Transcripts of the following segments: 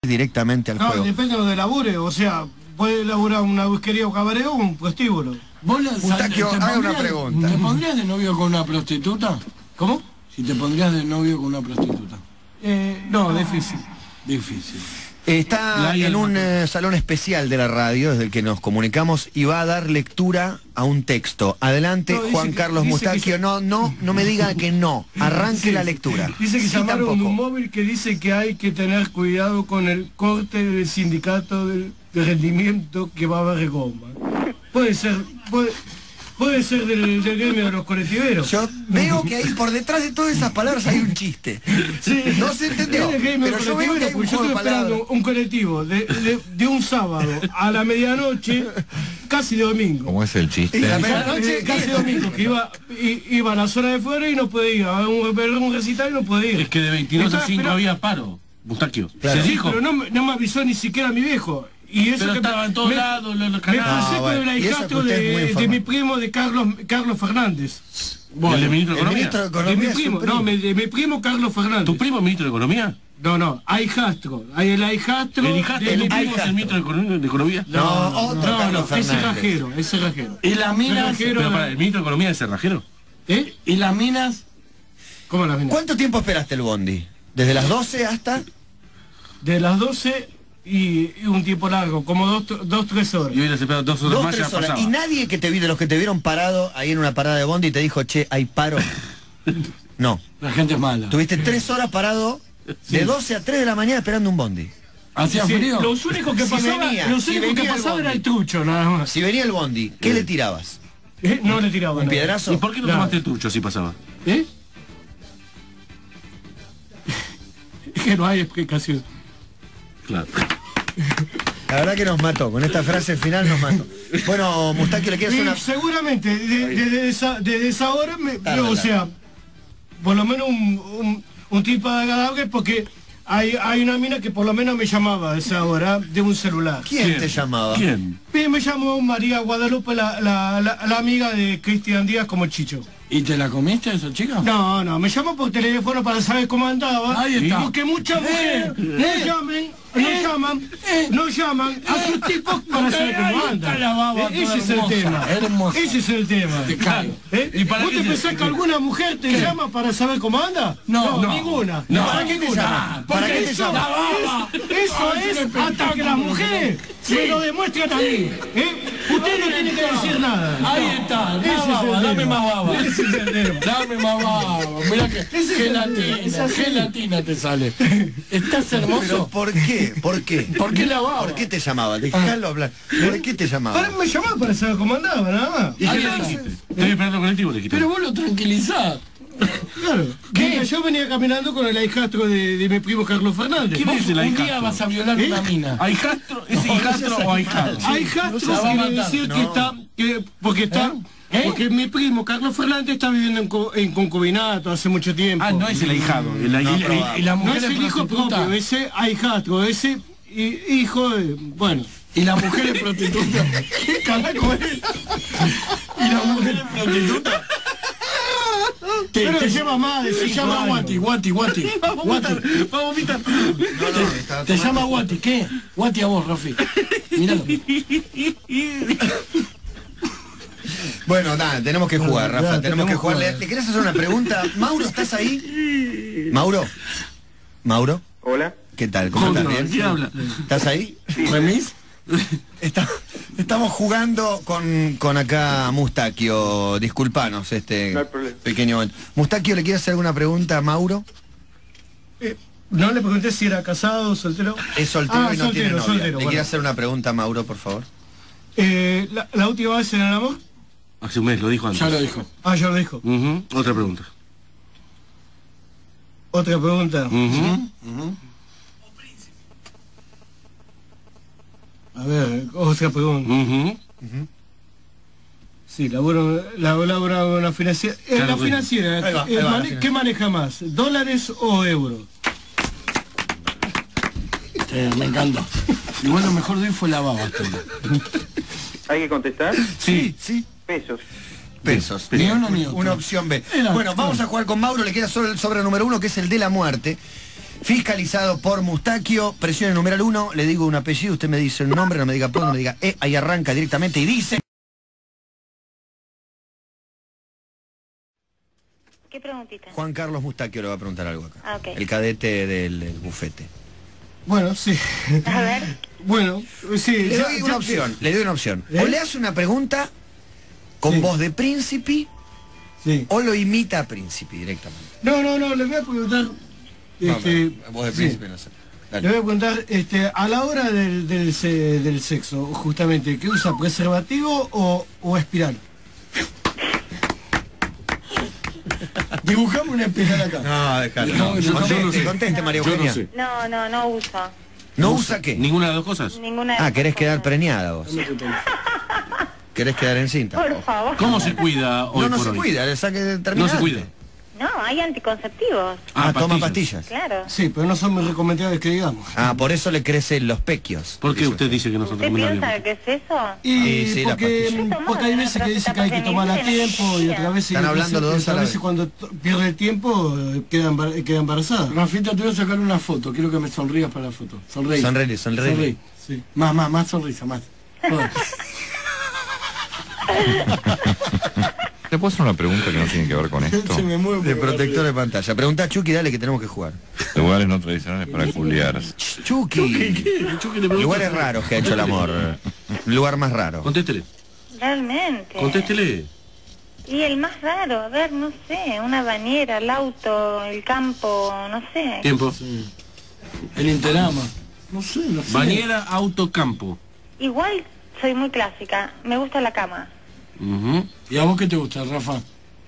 directamente al juego. Depende de lo de labure, o sea, puede laburar una whiskería o cabaret o un prostíbulo. Mustaquio, haga una pregunta. ¿Te pondrías de novio con una prostituta? ¿Cómo? Si te pondrías de novio con una prostituta. No, difícil. Difícil. Está en un salón especial de la radio, desde el que nos comunicamos, y va a dar lectura a un texto. Adelante, No, Juan Carlos Mustaquio. No me diga que no. Arranque la lectura. Dice que Sí, llamaron tampoco. un móvil que dice que hay que tener cuidado con el corte del sindicato de rendimiento que va a haber goma. Puede ser del gremio de los colectiveros. Yo veo que ahí por detrás de todas esas palabras hay un chiste. Sí. No se entendió, Es del gremio pero de yo los veo que hay un colectiveros, yo juego de estoy esperando palabras. un colectivo de un sábado a la medianoche, casi de domingo. ¿Cómo es el chiste? Y la medianoche, Casi domingo, que iba a la zona de fuera y no podía ir, a un recital y no podía ir. Es que de 22 a 5 Estaba había paro, Mustaquio. Claro. Se dijo. Pero no me avisó ni siquiera mi viejo. Y eso Pero que estaba en todos lados, los me canales. pasé con bueno, el y eso hijastro que usted es muy de informado. mi primo de Carlos Fernández. ¿El de ministro de El Economía? ministro de De Economía mi es un primo, primo. de mi primo Carlos Fernández. ¿Tu primo es ministro de Economía? No, ahijastro. Hay el hijastro. ¿El hijastro de de mi tu primo es el ministro de Economía? No, otro No, Carlos ese Fernández. rajero, ese rajero. ¿Y las minas? Cerrajero, Pero para, ¿el ministro de Economía es cerrajero? ¿Eh? ¿Y las minas? ¿Cómo las minas? ¿Cuánto tiempo esperaste el bondi? ¿Desde las 12 hasta...? De las 12 y un tiempo largo, como 2-3 horas. Y hoy les espero 2 horas más, 2-3 ya horas. pasaba. Y nadie que de los que te vieron parado ahí en una parada de bondi te dijo, che, hay paro. No. La gente es mala. Tuviste 3 horas parado de 12 a 3 de la mañana esperando un bondi. ¿Hacía Sí, frío? Los únicos que Si pasaba, venía, los si únicos que venía el pasaba era bondi. el trucho, nada más. Si venía el bondi, ¿qué le tirabas? No le tiraba ¿Un nada. piedrazo? ¿Y por qué no Claro. tomaste trucho si pasaba? ¿Eh? Es que no hay explicación. Claro. La verdad que nos mató, con esta frase final nos mató. Bueno, Mustaquio, ¿le quieres hacer Y una...? seguramente desde esa hora, o sea, por lo menos un tipo agradable, porque hay una mina que por lo menos me llamaba a esa hora de un celular. ¿Quién te llamaba? ¿Quién? Y me llamó María Guadalupe, la amiga de Cristian Díaz como Chicho. ¿Y te la comiste esa chica? No, me llamó por teléfono para saber cómo andaba. Ahí está. Porque muchas mujeres no llaman a sus tipos para saber cómo andan. Ese es el tema. Hermosa. Ese es el tema. Te cae. ¿Y para ¿Vos qué te te- pensás que alguna mujer te llama para saber cómo anda? No. Ninguna. No. ¿Para qué te llama? ¿Para qué te Eso, llama? eso es hasta que las mujeres me lo demuestren a mí. Usted no tiene que decir nada. Ahí está, Ese es más el baba, dame tema. más baba. Ese es el tema. Dame más baba. Mira qué latina te sale. Estás ¿Pero hermoso. por qué? ¿Por qué? ¿Por qué la baba? ¿Por qué te llamaba? Dejalo hablar. ¿Por qué te llamaba? Para me llamaba para saber cómo andaba, nada más. ¿Y qué le dijiste? Estoy esperando el colectivo, le dijiste. Pero vos lo tranquilizás. Claro. Mira, yo venía caminando con el hijastro de mi primo Carlos Fernández. ¿Quién es el Un ahijastro? día vas a violar una mina. ¿Ahijastro? ¿Es hijastro o ahijado? Hay hijastro se va a quiere matar. decir que está, porque mi primo Carlos Fernández está viviendo en concubinato hace mucho tiempo. Ah, no es el ahijado. Y la No mujer es el hijo prostituta. propio, ese ahijastro, ese hijo de, bueno. Y la mujer es prostituta. ¿Qué carajo es? Y la mujer es prostituta. Pero se llama madre, Se llama Guati. Guati. Vamos a vomitar. Te llama Guati. ¿Qué? Guati a vos, Rafi. Míralo. Bueno, nada, tenemos que jugar, Rafa, Ya, tenemos que tenemos jugar. que ¿Le jugar. querés hacer una pregunta? Mauro, ¿estás ahí? Mauro, Hola. ¿qué tal? ¿Cómo estás? ¿Bien? ¿Quién habla? ¿Estás ahí? ¿Remis? Estamos jugando con acá Mustaquio. Disculpanos No hay problema. pequeño momento. Mustaquio, ¿le quiere hacer alguna pregunta a Mauro? No le pregunté si era casado o soltero. Es soltero y no tiene novia. soltero, ¿Le bueno. quiere hacer una pregunta a Mauro, por favor? La última vez en el amor. Hace un mes, lo dijo antes. Ya lo dijo. Ya lo dijo. Otra pregunta. Otra pregunta. A ver, otra pregunta. Sí, laburo una financiera. Claro, La bueno. financiera, Ahí va, la financiera. ¿qué maneja más? ¿Dólares o euros? Me encanta. Igual lo mejor de hoy fue la baba. ¿Hay que contestar? Sí. Pesos. Pesos. Ni uno ni otro. Una opción B. Era- Bueno, vamos a jugar con Mauro. Le queda solo el sobre número 1, que es el de la muerte. Fiscalizado por Mustachio, presione numeral 1, le digo un apellido, usted me dice un nombre, no me diga no me diga ahí arranca directamente y dice... ¿Qué preguntita? Juan Carlos Mustachio le va a preguntar algo acá. Ah, ok. El cadete del bufete. Bueno, sí. A ver. Bueno, sí. Le doy una opción, le doy una opción. O le hace una pregunta con voz de príncipe, o lo imita a príncipe directamente. No, le voy a preguntar... voz de príncipe no sé. Dale. Le voy a preguntar, a la hora del sexo, justamente, ¿qué usa? ¿Preservativo o espiral? Dibujamos una espiral acá. No, déjalo. Conteste, María Eugenia. No usa. ¿No usa qué? ¿Ninguna de las dos cosas? Ninguna de esas ¿querés quedar cosas. preñada vos? ¿Querés quedar encinta? Por favor. ¿Cómo se cuida hoy No por se hoy? cuida, le saque No terminante. se cuida. No, hay anticonceptivos. Toma pastillas. Claro. Sí, pero no son muy recomendables que digamos. Por eso le crecen los pequios. ¿Por qué usted dice que no son ¿Usted piensa que es eso? Y sí, la porque hay veces que dice que hay que tomar a tiempo y otras veces Están hablando los dos a la vez. cuando pierde el tiempo queda embarazada. Rafita, te voy a sacar una foto. Quiero que me sonrías para la foto. Sonreí. Sonreí. Sonreí. Sí. Más sonrisa, más. Joder. ¿Te puedo hacer una pregunta que no tiene que ver con esto? Se me mueve De por protector de pantalla. Pregunta a Chucky, dale que tenemos que jugar. Lugares no tradicionales para culiar. Chucky. Lugares raros que ha hecho el amor. Lugar más raro. Contéstele. Realmente. Contéstele. Y el más raro, a ver, no sé, una bañera, el auto, el campo, no sé. Tiempo. el Interama. No sé. Bañera, auto, campo. Igual soy muy clásica, me gusta la cama. ¿Y a vos qué te gusta, Rafa?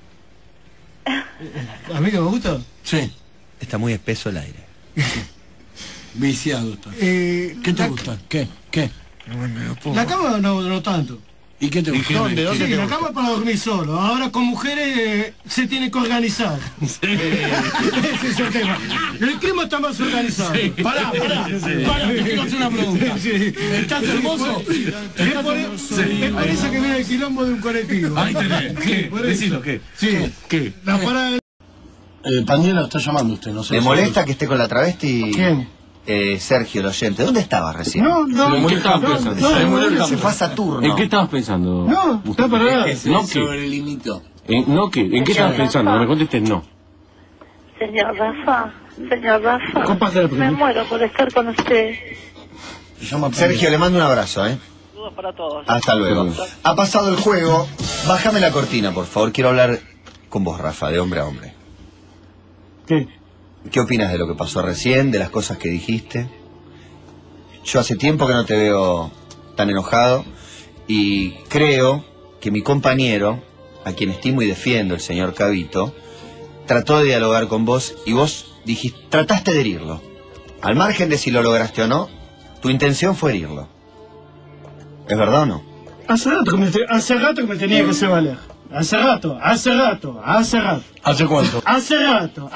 ¿A mí que me gusta? Sí. Está muy espeso el aire. Viciado está. ¿Qué te gusta? ¿Qué? La cama no tanto. ¿Y qué te gusta? ¿Dónde sí, la cama es para dormir solo. Ahora con mujeres se tiene que organizar. Ese es el tema. El clima está más organizado. Sí. Pará, te quiero hacer una pregunta. Sí. ¿Estás hermoso? Es por eso que viene el quilombo de un colectivo. Ahí tenés. ¿Qué? Decilo, ¿qué? Sí. ¿Qué? La parada... Pandilla lo está llamando usted, no sé. ¿Le molesta que esté con la travesti? ¿Quién? Sergio, el oyente. ¿Dónde estabas recién? ¿En qué estabas pensando? Se fue a Saturno. ¿En qué estabas pensando? No, está parada. No, ¿qué? ¿No qué? ¿En qué estabas pensando? No me contestes, no. Señor Rafa, Compártela, me muero por estar con usted. Sergio, le mando un abrazo, Saludos para todos. Hasta luego. Ha pasado el juego. Bájame la cortina, por favor. Quiero hablar con vos, Rafa, de hombre a hombre. ¿Qué opinas de lo que pasó recién, de las cosas que dijiste? Yo hace tiempo que no te veo tan enojado y creo que mi compañero, a quien estimo y defiendo, el señor Cavito, trató de dialogar con vos y vos dijiste, trataste de herirlo. Al margen de si lo lograste o no, tu intención fue herirlo. ¿Es verdad o no? Hace rato que me tenía que hacer valer. Hace rato. ¿Hace cuánto? Hace rato.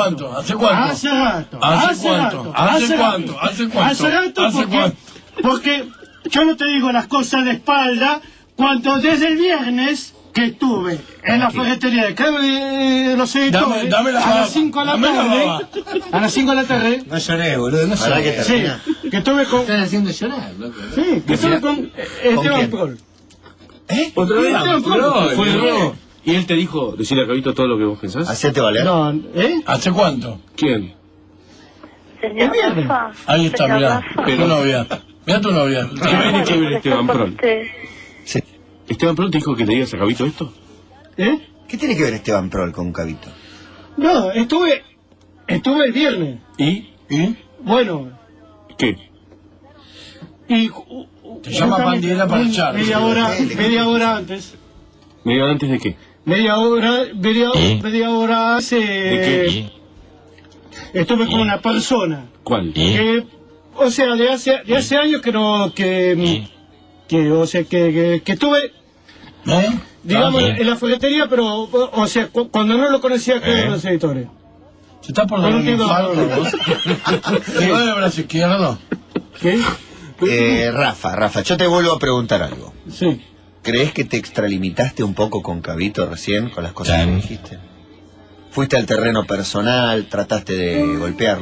Porque yo no te digo las cosas de espalda cuando desde el viernes que estuve en la ferretería de los editores Dame la a las 5 de la tarde. A las 5 de la tarde. No lloré, boludo, no lloré. Que Sí, que estuve con... Están haciendo llorar, loco. Sí, que estuve con Esteban Prol. ¿Otra vez? Fue error. ¿Y él te dijo, decirle a Cabito todo lo que vos pensás? Hacete valer. No, ¿Hace cuánto? ¿Quién? Señor Rafa. Ahí está, señor mirá. Rafa. Tu novia. Mirá tu novia. ¿Qué tiene que ver Esteban Por Prol? usted. Sí. ¿Esteban Prol te dijo que le digas a Cabito esto? ¿Qué tiene que ver Esteban Prol con Cavito? No, estuve el viernes. ¿Y? Bueno, ¿Qué? y... Te llama Pandilla para echar. Media hora antes. ¿Media hora antes de qué? Media hora hace... ¿De qué? Estuve con una persona. ¿Cuál? Que, o sea, de hace años que no... Que estuve... Digamos, en la ferretería, pero... O sea, cuando no lo conocía que eran los editores. ¿Se está por dar un infarto vos? ¿Te va de brazo izquierdo? ¿Qué? Rafa, yo te vuelvo a preguntar algo. Sí. ¿Crees que te extralimitaste un poco con Cavito recién, con las cosas que dijiste? ¿Fuiste al terreno personal, trataste de golpearlo?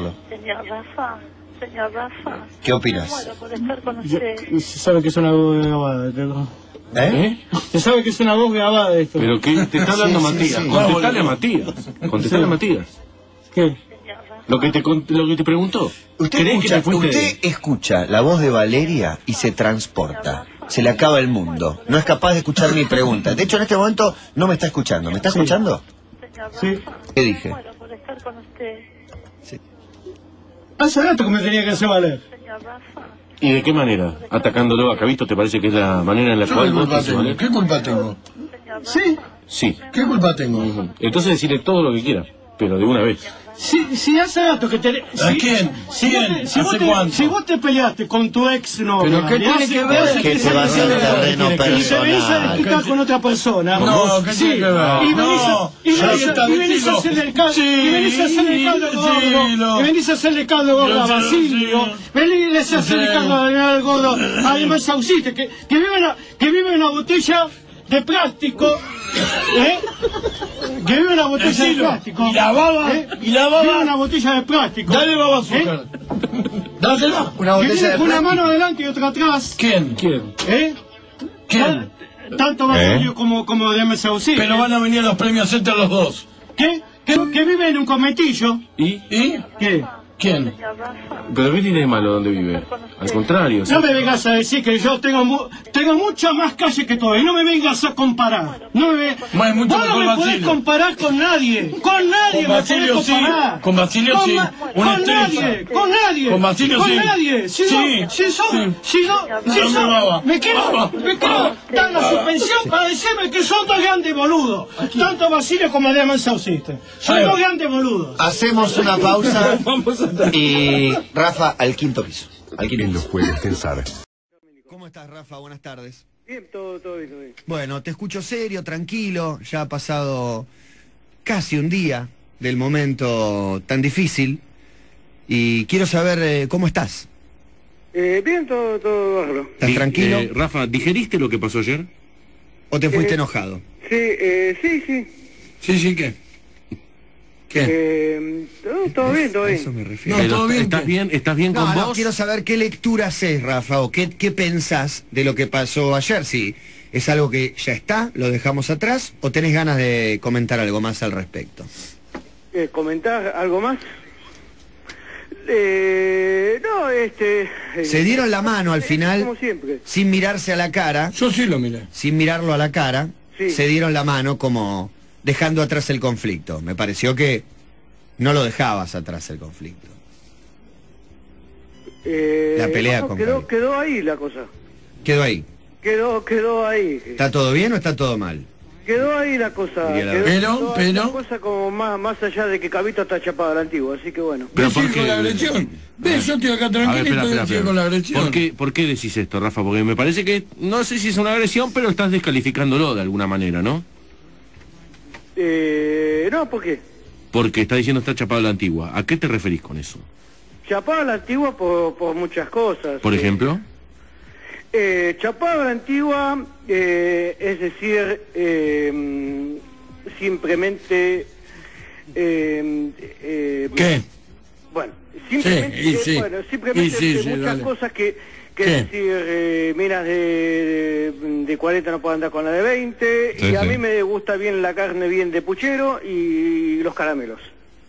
Señor Rafa. ¿Qué opinas? Muero por estar con usted. Se sabe que es una voz grabada, pero... ¿Eh? Se sabe que es una voz grabada esto. Pero que te está hablando Sí, sí, Matías. sí. Contestale a Matías. Contestale a Matías. ¿Qué? Lo que te preguntó. Usted ¿Crees que escucha, te fuiste de- usted escucha la voz de Valeria y se transporta. Se le acaba el mundo. No es capaz de escuchar mi pregunta. De hecho, en este momento no me está escuchando. ¿Me está escuchando? Sí. ¿Qué dije? Muero por estar con usted. Hace rato que me tenía que hacer valer. Señor Rafa. ¿Y de qué manera? ¿Atacándolo a Cabito te parece que es la manera en la cual vos te haces valer? ¿Qué culpa tengo? Sí. Sí. ¿Qué culpa tengo? Entonces decirle todo lo que quiera, pero de una vez. Si hace rato que te... ¿A quién? ¿Quién? ¿Hace cuánto? Si vos te peleaste con tu ex novia... ¿Pero qué tiene que ver? ¿Por qué te vas al terreno Y te venís a personal? desquitar con otra persona. No, ¿qué tiene que ver? Y venís No, ya está, y venís a tranquilo. hacerle el caldo. Sí, Y venís a hacerle el caldo gordo. Y venís a hacerle caldo gordo a Yo sé, Basilio. sí. Venís a hacerle caldo al gordo a Emma Saucite, que vive en una botella de plástico. Que vive en una botella de plástico. ¿Y la baba? ¿Y la baba? Vive en una botella de plástico. Dale baba azúcar. Dásela. Una Que botella viene de con una plástico. mano adelante y otra atrás. ¿Quién? ¿Quién? Tanto Basilio como de Emma Saucite. Pero van a venir a los premios entre los dos. ¿Qué? Que vive en un cometillo. ¿Y? ¿Qué? ¿Quién? ¿Pero qué tiene de malo donde vive? Al contrario. No me vengas a decir que yo tengo mucha más calle que todo. Y no me vengas a comparar. No me Bueno, mucho vos no mejor me podés Basilio. comparar con nadie. Con nadie Con me Basilio podés sí. comparar. Con Basilio sí. Una Con estrella. nadie. Con nadie. Con Basilio con sí. nadie. Si Dame baba. me quiero dar la suspensión para decirme que son dos grandes boludos. Tanto Basilio como Adrián Sauciste. Son dos grandes boludos. Hacemos una pausa y Rafa al quinto piso. Al quinto piso. Puedes pensar. ¿Cómo estás, Rafa? Buenas tardes. Bien, todo bien, todo bien. Bueno, te escucho serio, tranquilo. Ya ha pasado casi un día del momento tan difícil. Y quiero saber cómo estás. Bien, todo bárbaro. ¿Estás tranquilo Rafa, ¿digeriste lo que pasó ayer? o te fuiste enojado? Sí. Sí, ¿qué? ¿Qué? Todo bien, todo A eso bien. me refiero. No, Pero, todo bien, ¿estás ¿qué? bien? ¿Estás bien con No, vos? quiero saber qué lectura haces, Rafa, o qué pensás de lo que pasó ayer. Si es algo que ya está, lo dejamos atrás, o tenés ganas de comentar algo más al respecto. ¿Comentar algo más? Se dieron la mano al final, Como siempre. sin mirarse a la cara, Yo sí lo miré. sin mirarlo a la cara, Sí. se dieron la mano como dejando atrás el conflicto. Me pareció que no lo dejabas atrás el conflicto. La pelea con Cabito. Quedó ahí la cosa. Quedó ahí. Quedó ahí. ¿Está todo bien o está todo mal? Quedó ahí la cosa. Diría la Quedó verdad. ahí la Pero- cosa como más allá de que Cabito está chapado a la antigua, así que bueno. Pero ¿Ves ¿por con qué? la agresión? ¿Ves? Yo estoy acá A ver, tranquilito y sigo con la agresión. ¿Por qué decís esto, Rafa? Porque me parece que, no sé si es una agresión, pero estás descalificándolo de alguna manera, ¿no? No, ¿por qué? Porque está diciendo está chapado a la antigua. ¿A qué te referís con eso? Chapado a la antigua por muchas cosas. Por ejemplo, Chapado a la antigua, es decir, simplemente... ¿Qué? Bueno, simplemente, Sí, y sí. simplemente Y sí, sí, muchas dale. cosas que ¿Qué? decir, minas de 40 no pueden andar con la de 20, Sí, y a sí. mí me gusta bien la carne bien de puchero y los caramelos.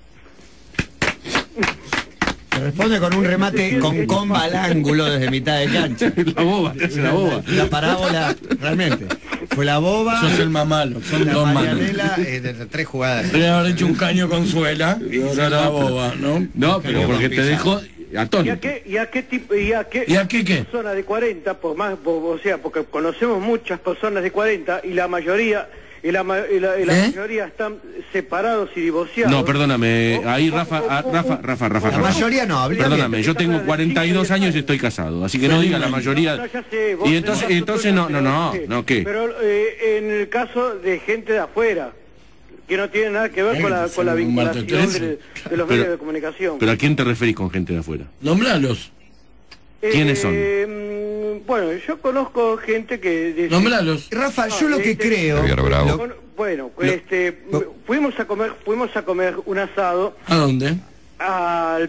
Te responde con un remate con comba al ángulo desde mitad de cancha. la boba, te hace la boba. La parábola, realmente. Fue la boba, Sos el más malo, son la dos malos. Marianela, de 3 jugadas. Podría haber hecho un caño con suela y ahora la boba, ¿no? No, pero porque te dejó ¿Y atónito. a qué tipo, y a qué qué? persona de 40, o sea, porque conocemos muchas personas de 40 y la mayoría mayoría están separados y divorciados? No, perdóname, ahí Rafa. La mayoría no, hablé Perdóname, bien. yo tengo 42 años y estoy casado, así que no diga la mayoría. No, ya sé, vos Y entonces no, ¿qué? Pero en el caso de gente de afuera, que no tiene nada que ver con la un vinculación martes de los medios de comunicación. ¿Pero a quién te referís con gente de afuera? Nombralos, ¿quiénes son? Bueno, yo conozco gente que... nombralos. Rafa, yo lo que creo... Javier Bravo. Bueno, fuimos a comer un asado ¿A dónde? al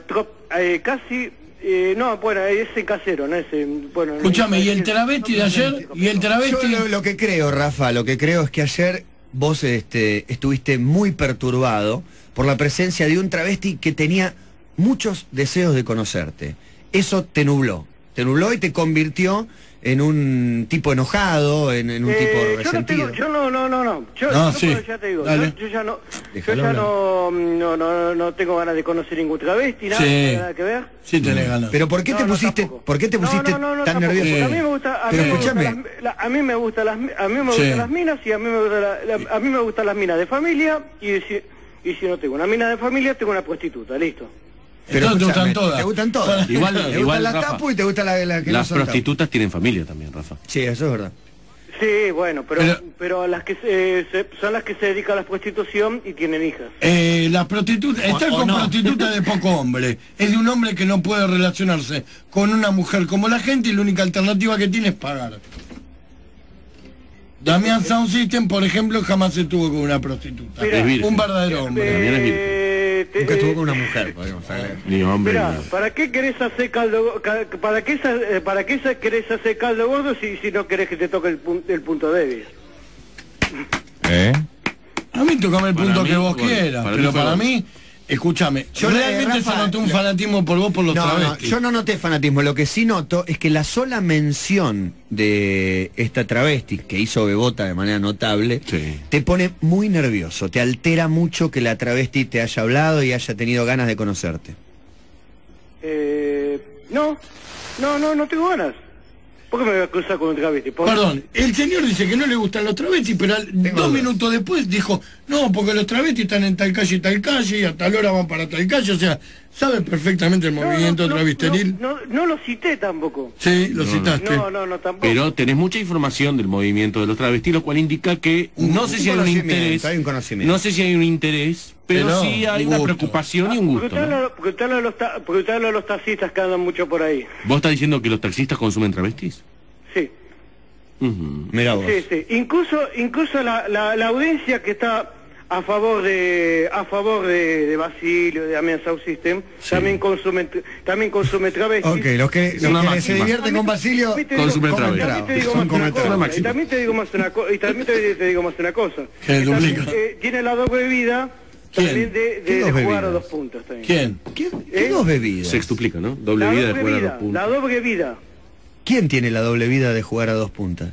casi... no, bueno, ese casero, ¿no? Ese, bueno, Escúchame, ¿y el travesti de ayer? ¿Y el travesti? Yo lo que creo, Rafa, lo que creo es que ayer vos estuviste muy perturbado por la presencia de un travesti que tenía muchos deseos de conocerte. Eso te nubló y te convirtió en un tipo enojado, en un tipo resentido. Ya te digo, yo ya no tengo ganas de conocer ningún travesti, nada que ver. Sí tenés ganas. Pero ¿por qué te pusiste tan nervioso? A mí me gusta, a mí me gustan las minas y a mí me gustan las minas de familia y si no tengo una mina de familia tengo una prostituta, listo. Pero te gustan todas. Te gustan todas. Igual, te gustan las Rafa, tapu y te gusta la que las no son prostitutas tapu. tienen familia también, Rafa. Sí, eso es verdad. Sí, bueno, pero las que son las que se dedican a la prostitución y tienen hijas. Las prostitutas, estar con prostitutas de poco hombre, es de un hombre que no puede relacionarse con una mujer como la gente y la única alternativa que tiene es pagar. Damián Sound System, por ejemplo, jamás estuvo con una prostituta. Mirá, un verdadero hombre. Damián es virgen. Nunca estuvo con una mujer, podemos agregar. Ni hombre. Mirá, ni nada. ¿para qué querés hacer caldo? ¿Para qué querés hacer caldo gordo si no querés que te toque el punto débil? A mí tocame el Para punto mí, que vos bueno, quieras, para pero mí para fue- mí, escúchame, Yo, realmente Rafa, se notó un fanatismo por vos por los No, travestis. yo no noté fanatismo. Lo que sí noto es que la sola mención de esta travesti que hizo Bebota de manera notable Sí. te pone muy nervioso, te altera mucho que la travesti te haya hablado y haya tenido ganas de conocerte. No tengo ganas. ¿Por qué me voy a cruzar con un travesti? Perdón, el señor dice que no le gustan los travestis, pero dos minutos después dijo, no, porque los travestis están en tal calle y a tal hora van para tal calle, o sea, sabe perfectamente el movimiento travisteril. No lo cité tampoco. Sí, lo citaste. No, tampoco. Pero tenés mucha información del movimiento de los travestis, lo cual indica que no sé si hay un conocimiento, interés, hay un conocimiento. no sé si hay un interés, pero sí hay un una gusto. preocupación y un gusto. ¿no? Preguntarle a los taxistas que andan mucho por ahí. ¿Vos estás diciendo que los taxistas consumen travestis? Sí. Mirá vos. Sí. Incluso la audiencia que está a favor de Basilio, de Damián Sound System, también consume travestis. Ok, los que se máxima. divierten con Basilio Consumen comen travestis. tragos. También te digo Son más una comen cosa, tragos. y también te digo más una cosa. ¿Qué duplica? Tiene la doble vida ¿Quién? también ¿Qué de dos jugar a bebidas? 2 puntos también. ¿Quién? ¿Qué dos bebidas? Se extuplica, ¿no? Doble La vida de doble jugar a vida, dos puntos. la doble vida. ¿Quién tiene la doble vida de jugar a 2 puntas?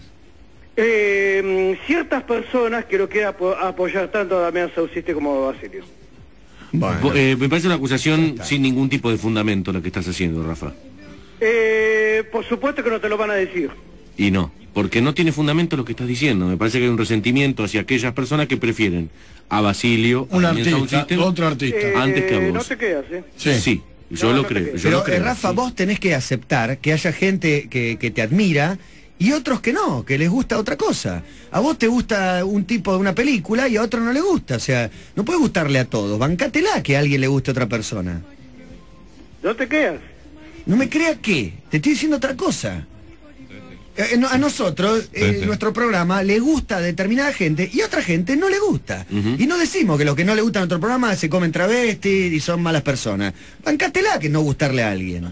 Ciertas personas que lo quieran apoyar tanto a Damián Sound System como a Basilio. Bueno. Me parece una acusación sin ningún tipo de fundamento la que estás haciendo, Rafa. Por supuesto que no te lo van a decir. Y no, porque no tiene fundamento lo que estás diciendo. Me parece que hay un resentimiento hacia aquellas personas que prefieren a Basilio, Un a Damián Sound artista, System, otro artista. antes que a vos. No te quedas, Sí, yo No, lo no te creo. crees. Yo Pero lo creo, Rafa, sí. vos tenés que aceptar que haya gente que te admira y otros que no, que les gusta otra cosa. A vos te gusta un tipo de una película y a otro no le gusta. O sea, no puede gustarle a todos. Bancátela que a alguien le guste a otra persona. No te quedas. No me crea que, te estoy diciendo otra cosa. A nosotros, nuestro programa, le gusta a determinada gente y a otra gente no le gusta. Y no decimos que los que no le gustan a otro programa se comen travestis y son malas personas. Bancátela que no gustarle a alguien.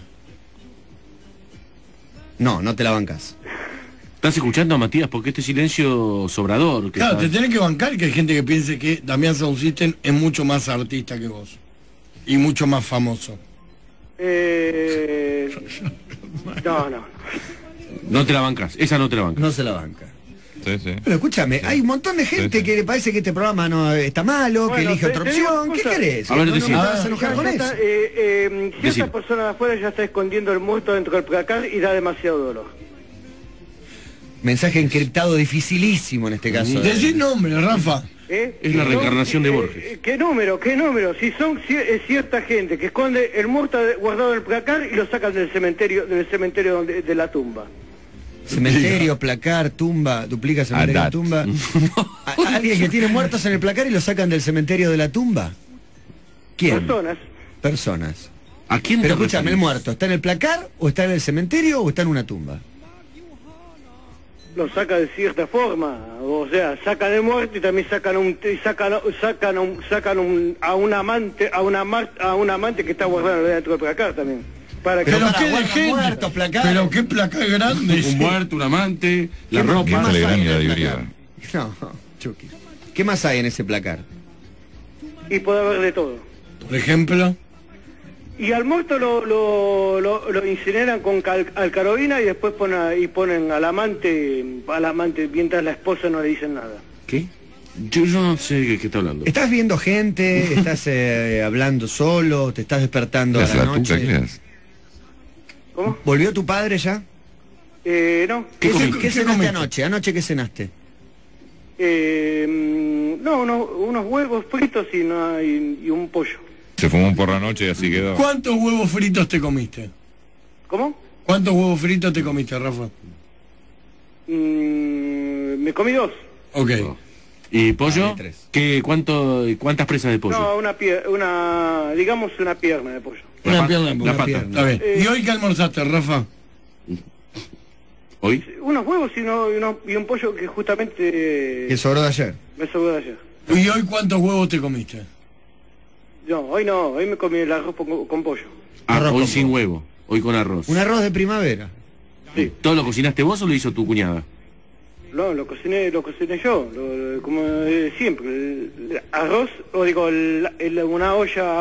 No te la bancás. ¿Estás escuchando a Matías? Porque este silencio sobrador. Que Claro, está- te tenés que bancar que hay gente que piense que Damián Sound System es mucho más artista que vos. Y mucho más famoso. No. No te la bancas, esa no te la bancas. No se la banca. Sí, sí. Bueno, escúchame, hay un montón de gente Sí. que le parece que este programa no está malo, que Bueno, elige otra te digo opción. una ¿Qué cosa. querés? A ver, ¿No decime. te vas a enojar con eso? Decime. Cierta persona de afuera ya está escondiendo el muerto dentro del placar y da demasiado dolor. Mensaje encriptado dificilísimo en este caso. Decí nombre, Rafa. Es la reencarnación de Borges. ¿Qué número? Si son cierta gente que esconde el muerto guardado en el placar y lo sacan del cementerio de la tumba. Cementerio, placar, tumba, duplica cementerio, Andate. tumba. ¿Alguien que tiene muertos en el placar y lo sacan del cementerio de la tumba? ¿Quién? Personas. ¿A quién Pero te escúchame, ¿el referís? muerto está en el placar o está en el cementerio o está en una tumba? lo saca de cierta forma, o sea, sacan el muerto y también sacan a un amante que está guardado dentro del placar también. Para que Pero para qué de guardar gente. muertos, placar. Pero qué placar grande. Un muerto, un amante, la ropa. más Telegram hay y la en el librería. placar? No, Chucky. ¿Qué más hay en ese placar? y puede haber de todo. Por ejemplo, Y al muerto lo incineran con alcarobina y después ponen al amante mientras la esposa no le dicen nada. ¿Qué? Yo no sé de qué está hablando. ¿Estás viendo gente? ¿Estás hablando solo? ¿Te estás despertando a ¿Las la latucas noche? qué es? ¿Cómo? ¿Volvió tu padre ya? No. ¿Qué comiste? cenaste comiste? anoche? ¿Anoche qué cenaste? No, unos huevos fritos y un pollo. Se fumó por la noche y así quedó. ¿cuántos huevos fritos te comiste? ¿Cómo? ¿Cuántos huevos fritos te comiste, Rafa? Me comí 2. Ok. ¿Y pollo? Ah, 3. ¿Cuántas presas de pollo? No, digamos una pierna de pollo. Una pierna, la una pata. pierna. Está bien. ¿Y hoy qué almorzaste, Rafa? ¿Hoy? Unos huevos y un pollo que justamente ¿Qué sobró de ayer? me sobró de ayer. ¿Y hoy cuántos huevos te comiste? No, hoy me comí el arroz con pollo. Arroz Hoy con sin pollo. huevo, hoy con arroz. Un arroz de primavera. Sí. ¿Todo lo cocinaste vos o lo hizo tu cuñada? No, lo cociné yo, como siempre. El arroz, o digo, una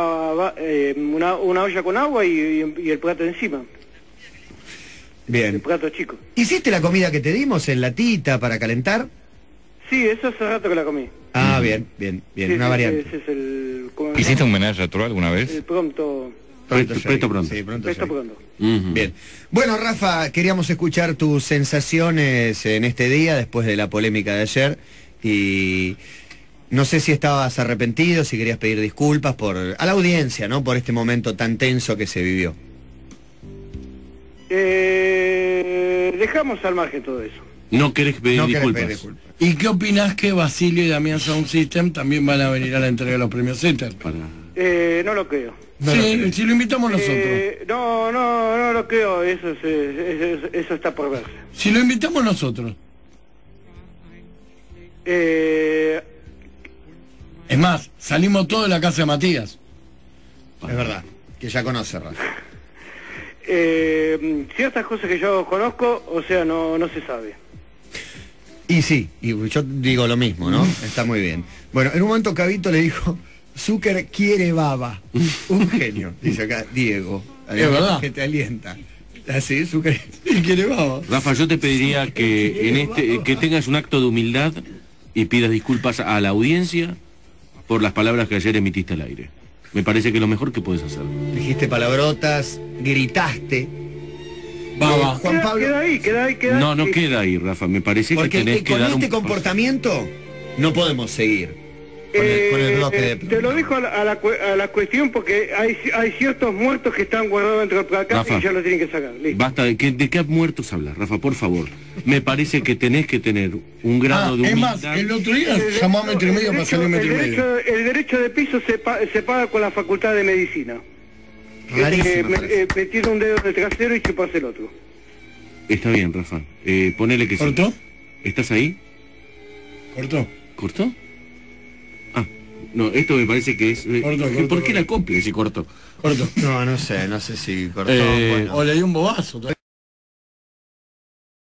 olla con agua y el plato encima, el Bien. plato chico. ¿Hiciste la comida que te dimos en latita para calentar? Sí, eso hace rato que la comí. Ah, bien, Sí, una variante. Ese es el... ¿cómo se ¿Hiciste llama? un homenaje a Troll alguna vez? El pronto. Presto ya. pronto. Sí, pronto. Presto ya. pronto. Ujú. Bien. Bueno, Rafa, queríamos escuchar tus sensaciones en este día después de la polémica de ayer y no sé si estabas arrepentido, si querías pedir disculpas a la audiencia, ¿no? Por este momento tan tenso que se vivió. Dejamos al margen todo eso. No querés pedir No querés disculpas. pedir disculpas. ¿Y qué opinás que Basilio y Damián Sound System también van a venir a la entrega de los premios Zetter? No lo creo. No sí, lo creo. si lo invitamos nosotros. No lo creo, eso está por verse. Si lo invitamos nosotros. Es más, salimos todos de la casa de Matías. Es verdad, que ya conoce, Rafa. Ciertas cosas que yo conozco, o sea, no se sabe. Y sí, y yo digo lo mismo, ¿no? Está muy bien. Bueno, en un momento Cabito le dijo, Zucker quiere baba. Un genio, dice acá Diego. Es verdad. Que te alienta. Así, Zucker. ¿Y quiere baba? Rafa, yo te pediría que que tengas un acto de humildad y pidas disculpas a la audiencia por las palabras que ayer emitiste al aire. Me parece que es lo mejor que puedes hacer. Dijiste palabrotas, gritaste. Baba. Juan Pablo. Queda ahí. No queda ahí, Rafa. Me parece que Porque tenés que con dar este un... comportamiento no podemos seguir con el bloque de te lo dejo a la cuestión porque hay ciertos muertos que están guardados dentro del placar Rafa, y ya lo tienen que sacar. Listo. Basta, ¿de qué muertos hablas, Rafa? Por favor. Me parece que tenés que tener un grado de Es humildad. más, el otro día llamó a metro y medio para salir metro y medio. El derecho de piso se paga con la facultad de medicina. Rarísimo, parece. Metir un dedo en el trasero y chuparse el otro. Está bien, Rafa. Ponele que sí. ¿Cortó? ¿Estás ahí? ¿Cortó? ¿Cortó? Ah, no, esto me parece que es... Cortó, ¿Por cortó. qué la copia si cortó? Cortó. No sé si cortó. Eh, bueno. O le di un bobazo.